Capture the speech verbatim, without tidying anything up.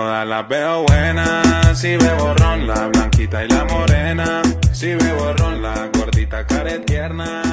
todas las veo buenas. Si bebo ron, la blanquita y la morena. Si bebo ron, la gordita care tierna.